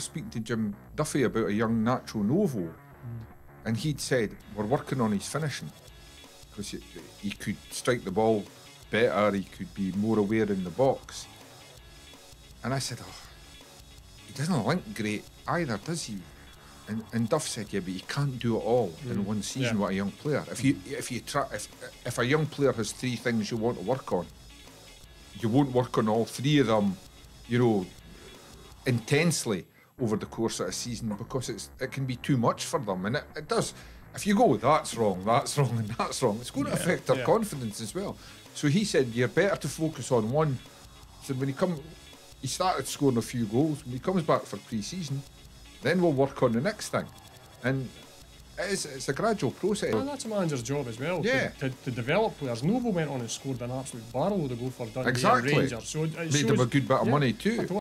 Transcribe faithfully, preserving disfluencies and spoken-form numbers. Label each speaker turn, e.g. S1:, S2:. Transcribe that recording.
S1: speaking to Jim Duffy about a young Nacho Novo, mm. and he'd said, we're working on his finishing, because he, he could strike the ball better, he could be more aware in the box. And I said, oh, he doesn't link great either, does he? And, and Duff said, yeah, but you can't do it all mm. in one season yeah. with a young player. If you if you try if if a young player has three things you want to work on, you won't work on all three of them, you know, intensely over the course of a season, because it's it can be too much for them, and it, it does. If you go, that's wrong, that's wrong, and that's wrong, it's going yeah, to affect their yeah. confidence as well. So he said, you're better to focus on one. So when he come, he started scoring a few goals. When he comes back for pre-season, then we'll work on the next thing. And it's, it's a gradual process.
S2: And that's a manager's job as well,
S1: yeah.
S2: to, to, to develop players. Novo went on and scored an absolute barrel of goals for Dundee
S1: exactly.
S2: and Rangers. So it
S1: made them a good bit of
S2: yeah,
S1: money too.